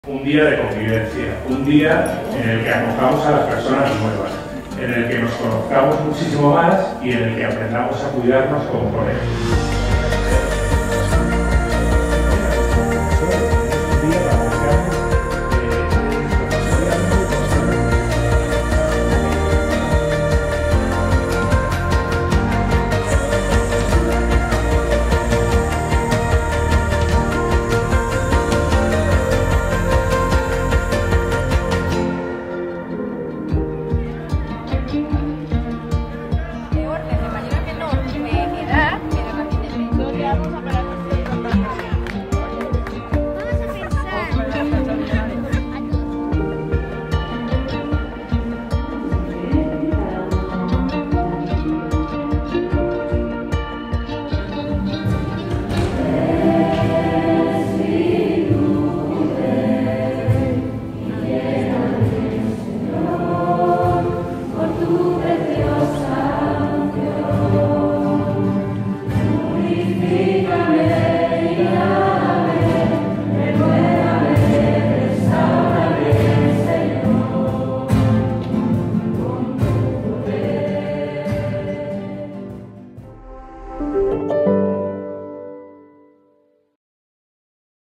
Un día de convivencia, un día en el que acojamos a las personas nuevas, en el que nos conozcamos muchísimo más y en el que aprendamos a cuidarnos como colegas.